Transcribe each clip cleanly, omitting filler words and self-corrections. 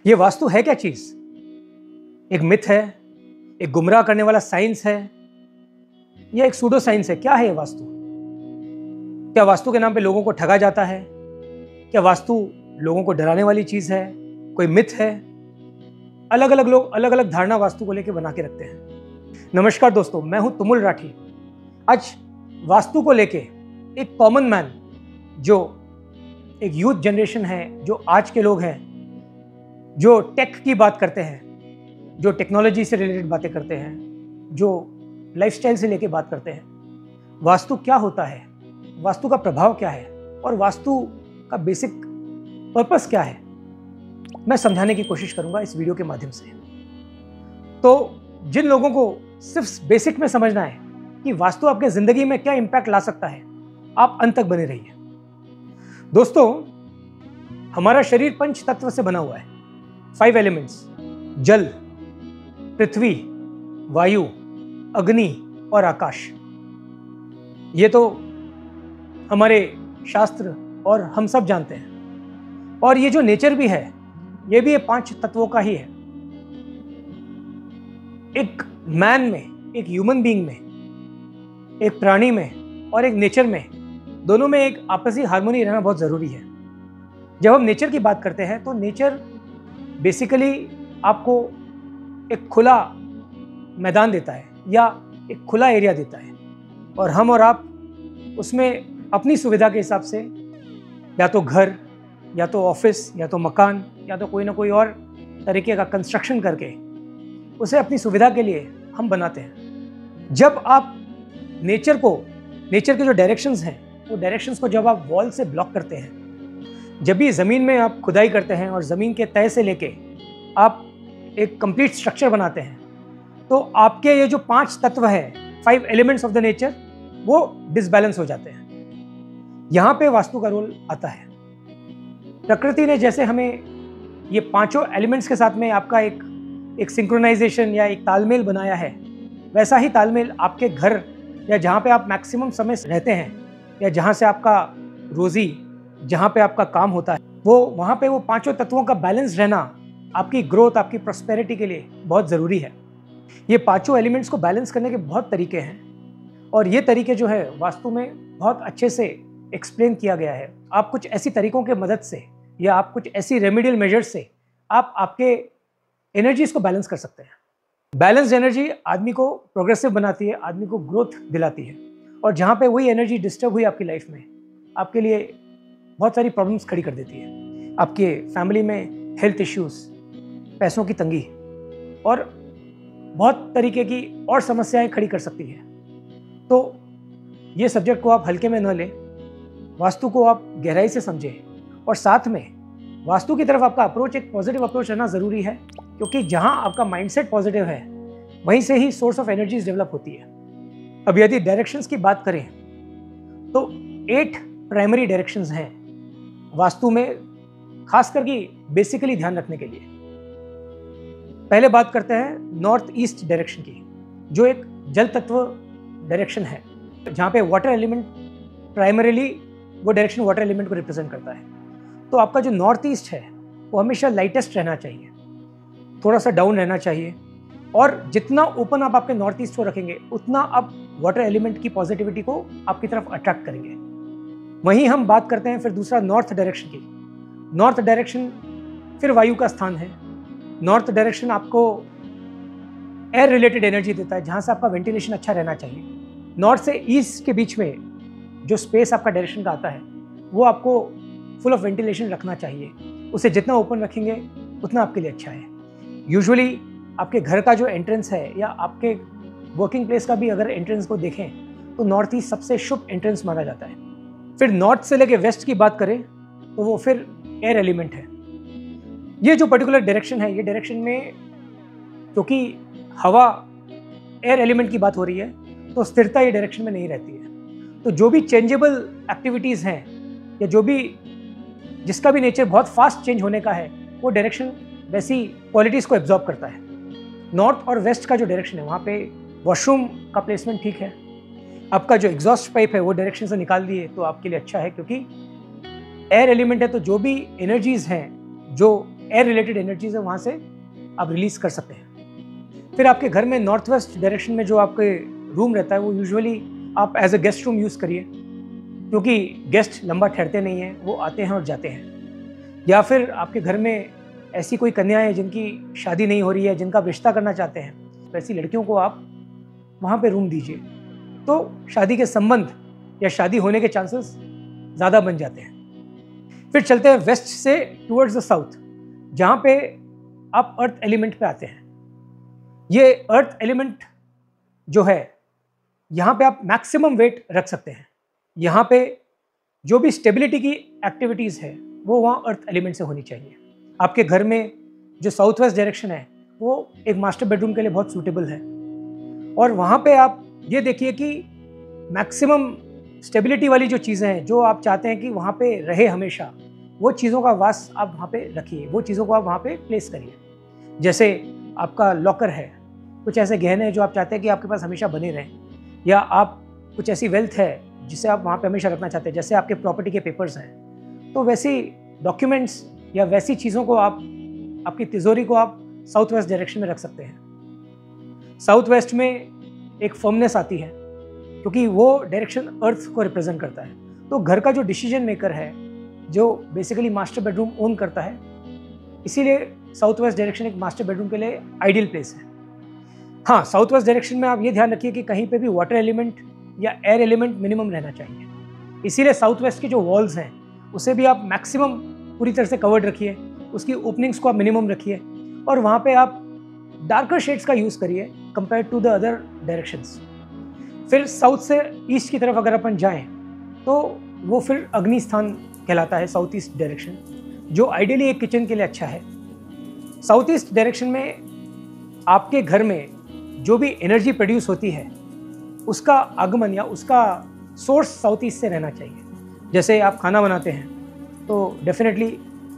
ये वास्तु है क्या चीज? एक मिथ है, एक गुमराह करने वाला साइंस है, या एक सूडो साइंस है? क्या है ये वास्तु? क्या वास्तु के नाम पे लोगों को ठगा जाता है? क्या वास्तु लोगों को डराने वाली चीज है? कोई मिथ है? अलग अलग लोग अलग अलग धारणा वास्तु को लेकर बना के रखते हैं। नमस्कार दोस्तों, मैं हूं तुमुल राठी। आज वास्तु को लेके एक कॉमन मैन, जो एक यूथ जनरेशन है, जो आज के लोग हैं, जो टेक की बात करते हैं, जो टेक्नोलॉजी से रिलेटेड बातें करते हैं, जो लाइफस्टाइल से लेके बात करते हैं, वास्तु क्या होता है, वास्तु का प्रभाव क्या है और वास्तु का बेसिक पर्पस क्या है, मैं समझाने की कोशिश करूंगा इस वीडियो के माध्यम से। तो जिन लोगों को सिर्फ बेसिक में समझना है कि वास्तु आपके जिंदगी में क्या इंपैक्ट ला सकता है, आप अंत तक बने रहिए। दोस्तों, हमारा शरीर पंच तत्व से बना हुआ है, 5 एलिमेंट्स: जल, पृथ्वी, वायु, अग्नि और आकाश। ये तो हमारे शास्त्र और हम सब जानते हैं। और ये जो नेचर भी है, ये भी ये 5 तत्वों का ही है। एक मैन में, एक ह्यूमन बीइंग में, एक प्राणी में और एक नेचर में, दोनों में एक आपसी हार्मोनी रहना बहुत जरूरी है। जब हम नेचर की बात करते हैं तो नेचर बेसिकली आपको एक खुला मैदान देता है या एक खुला एरिया देता है, और हम और आप उसमें अपनी सुविधा के हिसाब से या तो घर, या तो ऑफिस, या तो मकान, या तो कोई ना कोई और तरीके का कंस्ट्रक्शन करके उसे अपनी सुविधा के लिए हम बनाते हैं। जब आप नेचर के जो डायरेक्शंस हैं, वो डायरेक्शंस को जब आप वॉल से ब्लॉक करते हैं, जब भी ज़मीन में आप खुदाई करते हैं और ज़मीन के तह से लेके आप एक कंप्लीट स्ट्रक्चर बनाते हैं, तो आपके ये जो 5 तत्व है, 5 एलिमेंट्स ऑफ द नेचर, वो डिसबैलेंस हो जाते हैं। यहाँ पे वास्तु का रोल आता है। प्रकृति ने जैसे हमें ये 5 एलिमेंट्स के साथ में आपका एक सिंक्रोनाइजेशन या एक तालमेल बनाया है, वैसा ही तालमेल आपके घर या जहाँ पे आप मैक्सिमम समय रहते हैं, या जहाँ से आपका रोजी, जहाँ पे आपका काम होता है, वो वहाँ पे वो 5 तत्वों का बैलेंस रहना आपकी ग्रोथ, आपकी प्रॉस्पेरिटी के लिए बहुत ज़रूरी है। ये 5 एलिमेंट्स को बैलेंस करने के बहुत तरीके हैं, और ये तरीके जो है वास्तु में बहुत अच्छे से एक्सप्लेन किया गया है। आप कुछ ऐसी तरीकों के मदद से या आप कुछ ऐसी रेमेडियल मेजर्स से आप आपके एनर्जीज को बैलेंस कर सकते हैं। बैलेंस्ड एनर्जी आदमी को प्रोग्रेसिव बनाती है, आदमी को ग्रोथ दिलाती है, और जहाँ पे वही एनर्जी डिस्टर्ब हुई आपकी लाइफ में, आपके लिए बहुत सारी प्रॉब्लम्स खड़ी कर देती है। आपके फैमिली में हेल्थ इश्यूज, पैसों की तंगी और बहुत तरीके की और समस्याएं खड़ी कर सकती है। तो ये सब्जेक्ट को आप हल्के में न लें, वास्तु को आप गहराई से समझें, और साथ में वास्तु की तरफ आपका अप्रोच, एक पॉजिटिव अप्रोच रहना ज़रूरी है, क्योंकि जहाँ आपका माइंडसेट पॉजिटिव है, वहीं से ही सोर्स ऑफ एनर्जीज डेवलप होती है। अब यदि डायरेक्शंस की बात करें तो 8 प्राइमरी डायरेक्शंस हैं वास्तु में, खास करके बेसिकली ध्यान रखने के लिए। पहले बात करते हैं नॉर्थ ईस्ट डायरेक्शन की, जो एक जल तत्व डायरेक्शन है, जहाँ पे वाटर एलिमेंट प्राइमरीली, वो डायरेक्शन वाटर एलिमेंट को रिप्रेजेंट करता है। तो आपका जो नॉर्थ ईस्ट है वो हमेशा लाइटेस्ट रहना चाहिए, थोड़ा सा डाउन रहना चाहिए, और जितना ओपन आप आपके नॉर्थ ईस्ट को रखेंगे, उतना आप वाटर एलिमेंट की पॉजिटिविटी को आपकी तरफ अट्रैक्ट करेंगे। वहीं हम बात करते हैं फिर दूसरा नॉर्थ डायरेक्शन की। नॉर्थ डायरेक्शन फिर वायु का स्थान है। नॉर्थ डायरेक्शन आपको एयर रिलेटेड एनर्जी देता है, जहाँ से आपका वेंटिलेशन अच्छा रहना चाहिए। नॉर्थ से ईस्ट के बीच में जो स्पेस आपका डायरेक्शन का आता है, वो आपको फुल ऑफ वेंटिलेशन रखना चाहिए। उसे जितना ओपन रखेंगे उतना आपके लिए अच्छा है। यूजुअली आपके घर का जो एंट्रेंस है, या आपके वर्किंग प्लेस का भी अगर एंट्रेंस को देखें, तो नॉर्थ ईस्ट सबसे शुभ एंट्रेंस माना जाता है। फिर नॉर्थ से लेके वेस्ट की बात करें तो वो फिर एयर एलिमेंट है। ये जो पर्टिकुलर डायरेक्शन है, ये डायरेक्शन में क्योंकि हवा, एयर एलिमेंट की बात हो रही है, तो स्थिरता ये डायरेक्शन में नहीं रहती है। तो जो भी चेंजेबल एक्टिविटीज़ हैं, या जो भी जिसका भी नेचर बहुत फास्ट चेंज होने का है, वो डायरेक्शन वैसी क्वालिटीज़ को एब्जॉर्ब करता है। नॉर्थ और वेस्ट का जो डायरेक्शन है, वहाँ पे वॉशरूम का प्लेसमेंट ठीक है, आपका जो एग्जॉस्ट पाइप है वो डायरेक्शन से निकाल दिए तो आपके लिए अच्छा है, क्योंकि एयर एलिमेंट है, तो जो भी एनर्जीज हैं जो एयर रिलेटेड एनर्जीज है वहाँ से आप रिलीज कर सकते हैं। फिर आपके घर में नॉर्थ वेस्ट डायरेक्शन में जो आपके रूम रहता है वो यूजुअली आप as a guest room use करिए, क्योंकि गेस्ट लंबा ठहरते नहीं हैं, वो आते हैं और जाते हैं। या फिर आपके घर में ऐसी कोई कन्याएं जिनकी शादी नहीं हो रही है, जिनका रिश्ता करना चाहते हैं, तो ऐसी लड़कियों को आप वहाँ पे रूम दीजिए, तो शादी के संबंध या शादी होने के चांसेस ज़्यादा बन जाते हैं। फिर चलते हैं वेस्ट से टुवर्ड्स द साउथ, जहाँ पे आप अर्थ एलिमेंट पे आते हैं। ये अर्थ एलिमेंट जो है, यहाँ पे आप मैक्सिमम वेट रख सकते हैं। यहाँ पे जो भी स्टेबिलिटी की एक्टिविटीज़ है वो वहाँ अर्थ एलिमेंट से होनी चाहिए। आपके घर में जो साउथ वेस्ट डायरेक्शन है वो एक मास्टर बेडरूम के लिए बहुत सूटेबल है, और वहाँ पे आप ये देखिए कि मैक्सिमम स्टेबिलिटी वाली जो चीज़ें हैं जो आप चाहते हैं कि वहाँ पे रहे हमेशा, वो चीज़ों का वास आप वहाँ पे रखिए, वो चीज़ों को आप वहाँ पे प्लेस करिए। जैसे आपका लॉकर है, कुछ ऐसे गहने हैं जो आप चाहते हैं कि आपके पास हमेशा बने रहें, या आप कुछ ऐसी वेल्थ है जिसे आप वहाँ पे हमेशा रखना चाहते हैं, जैसे आपके प्रॉपर्टी के पेपर्स हैं, तो वैसी डॉक्यूमेंट्स या वैसी चीज़ों को आप, आपकी तिजोरी को आप साउथ वेस्ट डायरेक्शन में रख सकते हैं। साउथ वेस्ट में एक फर्मनेस आती है, क्योंकि वो डायरेक्शन अर्थ को रिप्रेजेंट करता है। तो घर का जो डिसीजन मेकर है, जो बेसिकली मास्टर बेडरूम ओन करता है, इसीलिए साउथ वेस्ट डायरेक्शन एक मास्टर बेडरूम के लिए आइडियल प्लेस है। हाँ, साउथ वेस्ट डायरेक्शन में आप ये ध्यान रखिए कि कहीं पे भी वाटर एलिमेंट या एयर एलिमेंट मिनिमम रहना चाहिए। इसीलिए साउथ वेस्ट की जो वॉल्स हैं उसे भी आप मैक्सिमम पूरी तरह से कवर्ड रखिए, उसकी ओपनिंग्स को आप मिनिमम रखिए, और वहाँ पे आप डार्कर शेड्स का यूज़ करिए compare to the other directions. फिर साउथ से ईस्ट की तरफ अगर अपन जाएं तो वो फिर अग्नि स्थान कहलाता है, साउथ ईस्ट डायरेक्शन, जो आइडियली एक किचन के लिए अच्छा है। साउथ ईस्ट डायरेक्शन में आपके घर में जो भी एनर्जी प्रोड्यूस होती है उसका आगमन या उसका सोर्स साउथ ईस्ट से रहना चाहिए। जैसे आप खाना बनाते हैं तो डेफिनेटली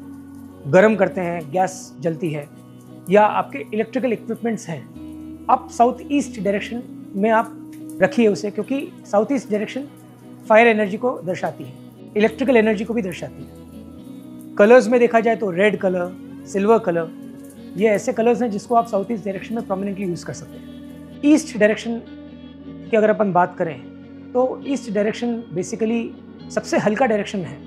गर्म करते हैं, गैस जलती है, या आपके इलेक्ट्रिकल इक्विपमेंट्स हैं, आप साउथ ईस्ट डायरेक्शन में आप रखिए उसे, क्योंकि south east direction fire energy को दर्शाती है, इलेक्ट्रिकल एनर्जी को भी दर्शाती है। कलर्स में देखा जाए तो रेड कलर, सिल्वर कलर, ये ऐसे कलर्स हैं जिसको आप साउथ ईस्ट डायरेक्शन में प्रोमिनेंटली यूज़ कर सकते हैं। ईस्ट डायरेक्शन की अगर अपन बात करें तो ईस्ट डायरेक्शन बेसिकली सबसे हल्का डायरेक्शन है।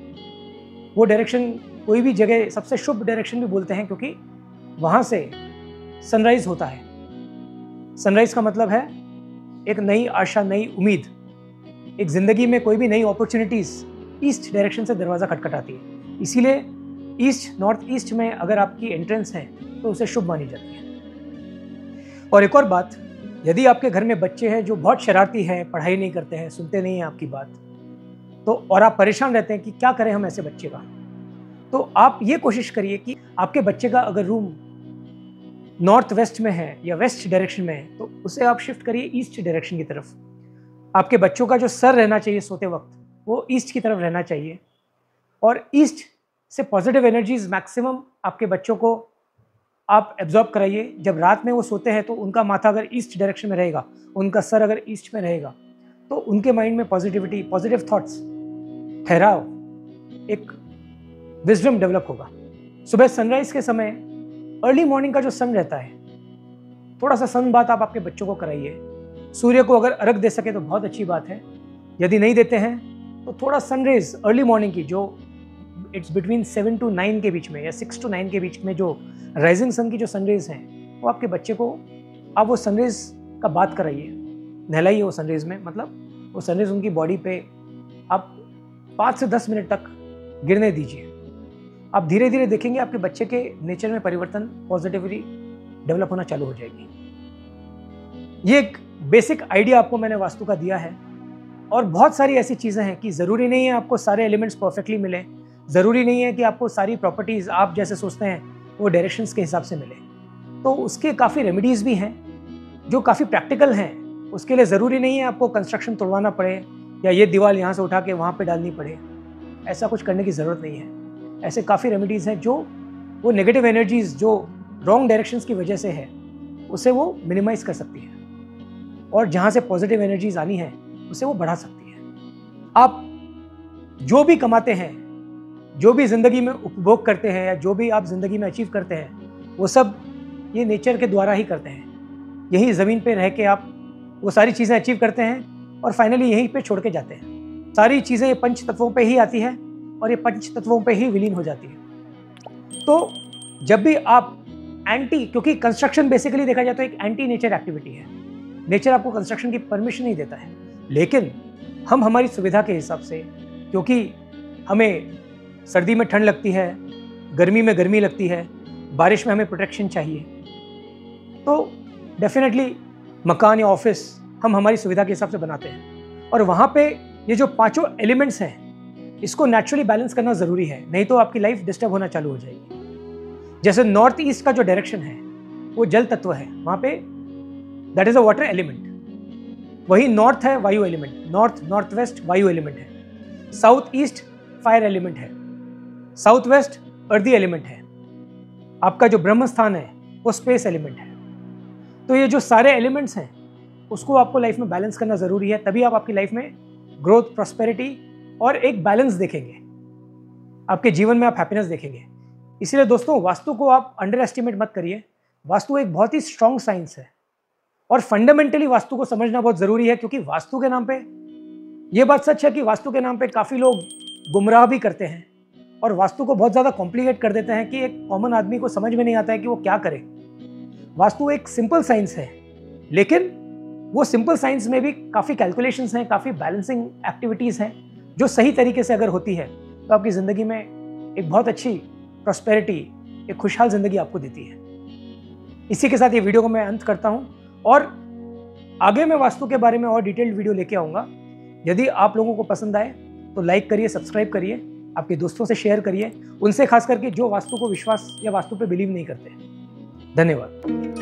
वो डायरेक्शन कोई भी जगह सबसे शुभ डायरेक्शन भी बोलते हैं, क्योंकि वहाँ से सनराइज होता है। सनराइज का मतलब है एक नई आशा, नई उम्मीद, एक ज़िंदगी में कोई भी नई अपॉर्चुनिटीज़ ईस्ट डायरेक्शन से दरवाज़ा खटखटाती है। इसीलिए ईस्ट, नॉर्थ ईस्ट में अगर आपकी एंट्रेंस है तो उसे शुभ मानी जाती है। और एक और बात, यदि आपके घर में बच्चे हैं जो बहुत शरारती हैं, पढ़ाई नहीं करते हैं, सुनते नहीं हैं आपकी बात, तो और आप परेशान रहते हैं कि क्या करें हम ऐसे बच्चे का, तो आप ये कोशिश करिए कि आपके बच्चे का अगर रूम नॉर्थ वेस्ट में है या वेस्ट डायरेक्शन में है तो उसे आप शिफ्ट करिए ईस्ट डायरेक्शन की तरफ। आपके बच्चों का जो सर रहना चाहिए सोते वक्त वो ईस्ट की तरफ रहना चाहिए, और ईस्ट से पॉजिटिव एनर्जीज मैक्सिमम आपके बच्चों को आप एब्जॉर्ब कराइए। जब रात में वो सोते हैं तो उनका माथा अगर ईस्ट डायरेक्शन में रहेगा, उनका सर अगर ईस्ट में रहेगा, तो उनके माइंड में पॉजिटिविटी, पॉजिटिव थॉट्स, ठहराव, एक विजडम डेवलप होगा। सुबह सनराइज के समय, अर्ली मॉर्निंग का जो सन रहता है, थोड़ा सा सन बात आप आपके बच्चों को कराइए। सूर्य को अगर अर्घ दे सके तो बहुत अच्छी बात है, यदि नहीं देते हैं तो थोड़ा सनरेज अर्ली मॉर्निंग की, जो इट्स बिटवीन 7 to 9 के बीच में या 6 to 9 के बीच में जो राइजिंग सन की जो सनरेज हैं, वो आपके बच्चे को आप वो सनरेज का बात कराइए, नहलाइए वो सनरेज में। मतलब वो सनरेज उनकी बॉडी पे आप 5 से 10 मिनट तक गिरने दीजिए। आप धीरे धीरे देखेंगे आपके बच्चे के नेचर में परिवर्तन, पॉजिटिविटी डेवलप होना चालू हो जाएगी। ये एक बेसिक आइडिया आपको मैंने वास्तु का दिया है, और बहुत सारी ऐसी चीज़ें हैं कि ज़रूरी नहीं है आपको सारे एलिमेंट्स परफेक्टली मिले, ज़रूरी नहीं है कि आपको सारी प्रॉपर्टीज़ आप जैसे सोचते हैं वो डायरेक्शंस के हिसाब से मिले। तो उसके काफ़ी रेमेडीज़ भी हैं जो काफ़ी प्रैक्टिकल हैं। उसके लिए ज़रूरी नहीं है आपको कंस्ट्रक्शन तोड़वाना पड़े या ये दीवार यहाँ से उठा के वहाँ पे डालनी पड़े, ऐसा कुछ करने की ज़रूरत नहीं है। ऐसे काफ़ी रेमेडीज़ हैं जो वो नेगेटिव एनर्जीज़ जो रॉन्ग डायरेक्शंस की वजह से है उसे वो मिनिमाइज कर सकती है, और जहाँ से पॉजिटिव एनर्जीज़ आनी है उसे वो बढ़ा सकती है। आप जो भी कमाते हैं जो भी ज़िंदगी में उपभोग करते हैं या जो भी आप ज़िंदगी में अचीव करते हैं वो सब ये नेचर के द्वारा ही करते हैं। यही ज़मीन पे रह के आप वो सारी चीज़ें अचीव करते हैं और फाइनली यहीं पे छोड़ के जाते हैं। सारी चीज़ें ये पंच तत्वों पे ही आती है और ये पंच तत्वों पे ही विलीन हो जाती है। तो जब भी आप क्योंकि कंस्ट्रक्शन बेसिकली देखा जाए तो एक एंटी नेचर एक्टिविटी है। नेचर आपको कंस्ट्रक्शन की परमिशन नहीं देता है, लेकिन हम हमारी सुविधा के हिसाब से, क्योंकि हमें सर्दी में ठंड लगती है, गर्मी में गर्मी लगती है, बारिश में हमें प्रोटेक्शन चाहिए, तो डेफिनेटली मकान या ऑफिस हम हमारी सुविधा के हिसाब से बनाते हैं। और वहाँ पे ये जो पांचों एलिमेंट्स हैं इसको नेचुरली बैलेंस करना ज़रूरी है, नहीं तो आपकी लाइफ डिस्टर्ब होना चालू हो जाएगी। जैसे नॉर्थ ईस्ट का जो डायरेक्शन है वो जल तत्व है, वहाँ पे that is a water element. वही नॉर्थ है वायु एलिमेंट, नॉर्थ वेस्ट वायु एलिमेंट है। साउथ ईस्ट फायर एलिमेंट है, साउथ वेस्ट अर्दी एलिमेंट है। आपका जो ब्रह्म स्थान है वो स्पेस एलिमेंट है। तो ये जो सारे एलिमेंट्स हैं उसको आपको लाइफ में बैलेंस करना ज़रूरी है, तभी आप आपकी लाइफ में ग्रोथ, प्रॉस्पेरिटी और एक बैलेंस देखेंगे। आपके जीवन में आप हैप्पीनेस देखेंगे। इसीलिए दोस्तों, वास्तु को आप अंडर एस्टिमेट मत करिए। वास्तु एक बहुत ही स्ट्रॉन्ग साइंस है और फंडामेंटली वास्तु को समझना बहुत ज़रूरी है, क्योंकि वास्तु के नाम पे, ये बात सच है कि वास्तु के नाम पे काफ़ी लोग गुमराह भी करते हैं और वास्तु को बहुत ज़्यादा कॉम्प्लिकेट कर देते हैं कि एक कॉमन आदमी को समझ में नहीं आता है कि वो क्या करे। वास्तु एक सिंपल साइंस है, लेकिन वो सिंपल साइंस में भी काफ़ी कैलकुलेशंस हैं, काफ़ी बैलेंसिंग एक्टिविटीज़ हैं, जो सही तरीके से अगर होती है तो आपकी ज़िंदगी में एक बहुत अच्छी प्रॉस्पेरिटी, एक खुशहाल ज़िंदगी आपको देती है। इसी के साथ ये वीडियो को मैं अंत करता हूँ और आगे मैं वास्तु के बारे में और डिटेल्ड वीडियो लेके आऊँगा। यदि आप लोगों को पसंद आए तो लाइक करिए, सब्सक्राइब करिए, आपके दोस्तों से शेयर करिए, उनसे खास करके जो वास्तु को विश्वास या वास्तु पे बिलीव नहीं करते। धन्यवाद।